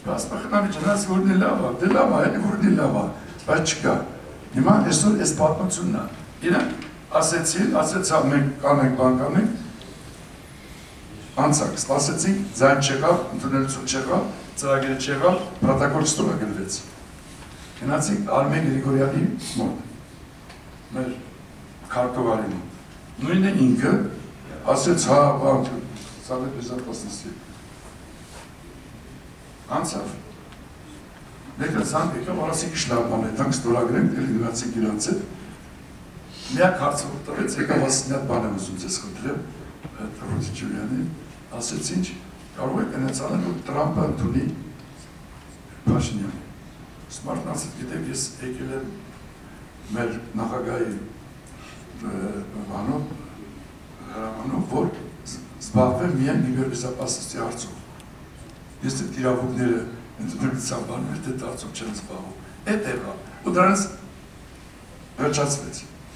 Ասպախնավի ջնաս որն է լավա, դե լավա, էլի որն է լավա, բայց չկա։ Հիմա այսօր այս պատմությունն է, իրենք ասեցին, ասեցա մենք կանենք բան կանենք, անցակ, սպասեցինք, ձայն չեղավ, ընդունելություն չեղավ, ծրագիր չեղավ, պրոտոկոլ ստորագրվեց։ Գնացինք Արմեն Գրիգորյանի մոտ, մեր քարտուղարի մոտ, նույնը ինքը ասեց, հա, բան, Սավետ Բեզապասնասի, անցավ, Nekad sam եկավ արասիկ շլապան է, տանք ստորագրենք, էլի գնացինք իրանց հետ, միակ հարցը տվեց, եկավ ասին այդ բան եմ ուզում ձեզ խնդրեմ, Ռոդի Ջուլյանի, ասեց ինչ, կարող եք այնց անել, որ Տրամպը ընդունի Փաշինյանի։ Սմարտն ասեց, գիտեք, ես եկել եմ մեր նախագահի բանով, հրամանով, որ զբաղվեմ միայն կիբերբեզապասности հարցով։ Ես այդ իրավունքները ընդունելության բաներ դե դարձով չեն զբաղվում։ Էդ եղավ, ու դրանց վերջացվեց։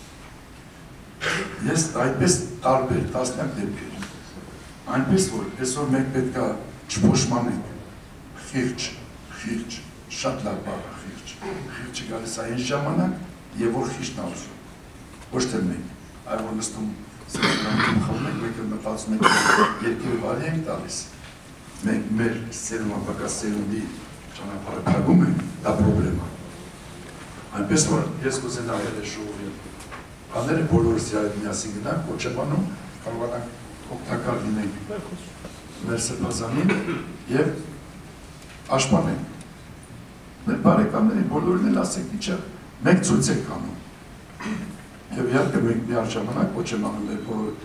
Ես այդպես տարբեր տասնյակ դեպքեր, այնպես որ այսօր մենք պետք է չփոշմանենք, խիղճ, շատ լավ բառ է խիղճը գալիս է այն ժամանակ, եւ որ խիղճն է ուզում, ոչ թե մենք, այլ որ նստում սերունդում խաղում ենք, մենք մտածում ենք երկիրը վարի ենք տալիս, մենք մեր սերունդապակաս սերունդի ճանապարհը փակում ենք, դա պրոբլեմ է։ Այնպես որ ես կուզենա այլ ժողովի բաները բոլորս իրար միասին գնանք, ոչ էբանում կարողանանք օգտակար լինենք մեր սրբազանին եւ աշպանենք։ Մեր բարեկամներին բոլորին էլ ասենք ինչը մենք ցույց ենք անում։ Եվ իհարկե մենք միաժամանակ ոչ եմ անում մեր բոլոր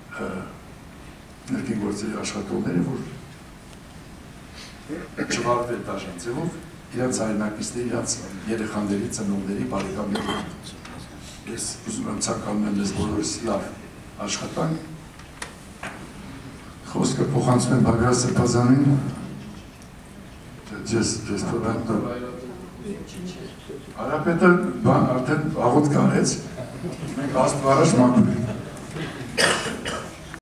ներքին գործերի աշխատողները, որ չվարվել դաժան ձևով իրենց հայրենակիցների, իրենց երեխաների, ծնողների, բարեկամների։ Ես ուզում եմ ցանկանում եմ մեզ բոլորս լավ աշխատանք։ Խոսքը փոխանցում եմ Բագրատ Սրբազանին, ձեզ փոխանցում։ Արապետը արդեն աղոտ կարեց, մենք աստվարաշ մաքուր ենք։